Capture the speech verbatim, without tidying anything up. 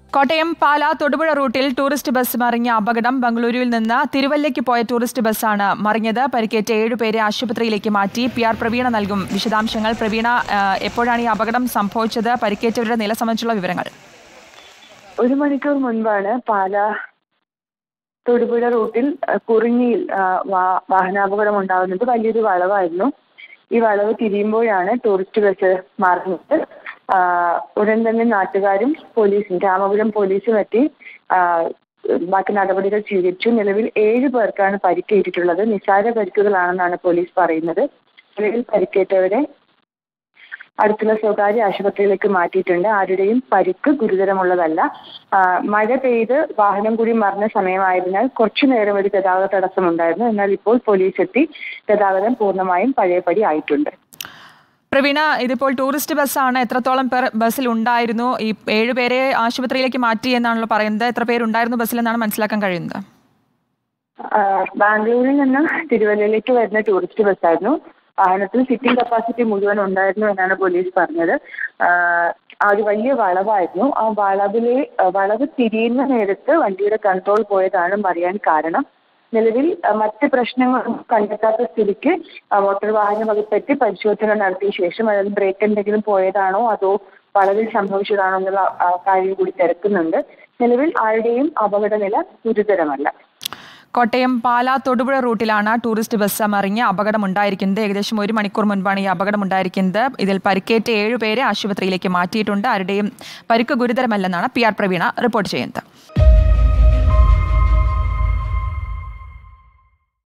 കോട്ടയം പാല തൊടുപുഴ റൂട്ടിൽ tourist bus മറിഞ്ഞ അപകടം. ബംഗളൂരുവിൽ നിന്ന് തിരുവല്ലയ്ക്ക് പോയ ടൂറിസ്റ്റ് ബസ്സാണ് മറിഞ്ഞത്. പരിക്കേറ്റ ഏഴുപേരെ ആശുപത്രിയിലേക്ക് മാറ്റി. പി ആർ പ്രവീണ നൽകും വിശദാംശങ്ങൾ. പ്രവീണ, എപ്പോഴാണ് ഈ അപകടം സംഭവിച്ചത്? പരിക്കേറ്റവരുടെ നില സംബന്ധിച്ചുള്ള വിവരങ്ങൾ. ഒരു മണിക്കൂർ മുൻപാണ് പാല തൊടുപുഴ റൂട്ടിൽ കുറിഞ്ഞിയിൽ വാഹനാപകടം ഉണ്ടാകുന്നത്. വലിയൊരു വളവായിരുന്നു. ഈ വളവ് തിരിയുമ്പോഴാണ് ടൂറിസ്റ്റ് ബസ് മറിഞ്ഞത്. ഉടൻ തന്നെ നാട്ടുകാരും പോലീസും രാമപുരം പോലീസും എത്തി ബാക്കി നടപടികൾ സ്വീകരിച്ചു. നിലവിൽ ഏഴ് പേർക്കാണ് പരിക്കേറ്റിട്ടുള്ളത്. നിസ്സാര പരിക്കുകളാണെന്നാണ് പോലീസ് പറയുന്നത്. നിലവിൽ പരിക്കേറ്റവരെ അടുത്തുള്ള സ്വകാര്യ ആശുപത്രിയിലേക്ക് മാറ്റിയിട്ടുണ്ട്. ആരുടെയും പരിക്ക് ഗുരുതരമുള്ളതല്ല. മഴ പെയ്ത് വാഹനം കൂടി മറിഞ്ഞ സമയമായതിനാൽ കുറച്ചു നേരം ഒരു ഗതാഗത തടസ്സമുണ്ടായിരുന്നു. എന്നാൽ ഇപ്പോൾ പോലീസ് എത്തി ഗതാഗതം പൂർണ്ണമായും പഴയപടി ആയിട്ടുണ്ട്. പ്രവീണ, ഇതിപ്പോൾ ടൂറിസ്റ്റ് ബസ്സാണ്. എത്രത്തോളം പേർ ബസ്സിൽ ഉണ്ടായിരുന്നു? ഈ ഏഴുപേരെ ആശുപത്രിയിലേക്ക് മാറ്റി എന്നാണല്ലോ പറയുന്നത്. എത്ര പേരുണ്ടായിരുന്നു ബസ്സിലെന്നാണ് മനസ്സിലാക്കാൻ കഴിയുന്നത്? ബാംഗ്ലൂരിൽ നിന്ന് തിരുവല്ലയിലേക്ക് വരുന്ന ടൂറിസ്റ്റ് ബസ്സായിരുന്നു. വാഹനത്തിൽ സിറ്റിംഗ് കപ്പാസിറ്റി മുഴുവൻ ഉണ്ടായിരുന്നു എന്നാണ് പോലീസ് പറഞ്ഞത്. ആ ഒരു വലിയ വളവായിരുന്നു. ആ വളവിലെ വളവ് തിരിയുന്ന നേരത്ത് വണ്ടിയുടെ കൺട്രോൾ പോയതാണ് മറിയാൻ കാരണം. നിലവിൽ മറ്റ് പ്രശ്നങ്ങൾ കണ്ടെത്താത്ത സ്ഥിതിക്ക് മോട്ടോർ വാഹന വകുപ്പെത്തി പരിശോധന നടത്തിയ ശേഷം അതായത് ബ്രേക്ക് എന്തെങ്കിലും പോയതാണോ അതോ വളവിൽ സംഭവിച്ചതാണോ എന്നുള്ള കാര്യം കൂടി തിരക്കുന്നുണ്ട്. നിലവിൽ ആരുടെയും അപകടനില ഗുരുതരമല്ല. കോട്ടയം പാല തൊടുപുഴ റൂട്ടിലാണ് ടൂറിസ്റ്റ് ബസ് മറിഞ്ഞ് അപകടമുണ്ടായിരിക്കുന്നത്. ഏകദേശം ഒരു മണിക്കൂർ മുൻപാണ് ഈ അപകടമുണ്ടായിരിക്കുന്നത്. ഇതിൽ പരിക്കേറ്റ ഏഴുപേരെ ആശുപത്രിയിലേക്ക് മാറ്റിയിട്ടുണ്ട്. ആരുടെയും പരിക്ക് ഗുരുതരമല്ലെന്നാണ് പി ആർ പ്രവീണ റിപ്പോർട്ട് ചെയ്യുന്നത്.